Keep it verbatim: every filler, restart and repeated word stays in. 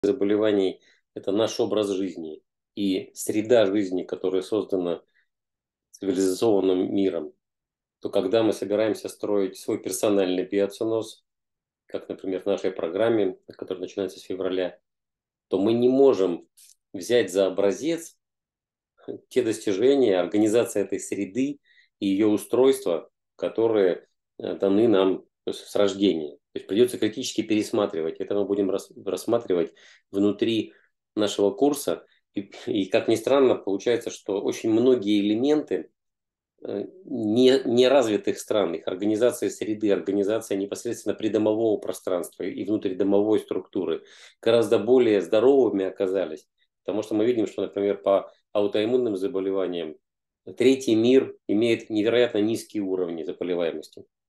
заболеваний – это наш образ жизни и среда жизни, которая создана цивилизованным миром, то когда мы собираемся строить свой персональный биоценоз, как, например, в нашей программе, которая начинается с февраля, то мы не можем взять за образец те достижения, организация этой среды и ее устройства, которые э, даны нам с рождения. То есть придется критически пересматривать. Это мы будем рас, рассматривать внутри нашего курса. И, и как ни странно, получается, что очень многие элементы э, не, неразвитых стран, их организация среды, организация непосредственно придомового пространства и внутридомовой структуры гораздо более здоровыми оказались. Потому что мы видим, что, например, по аутоиммунным заболеваниям третий мир имеет невероятно низкие уровни заболеваемости.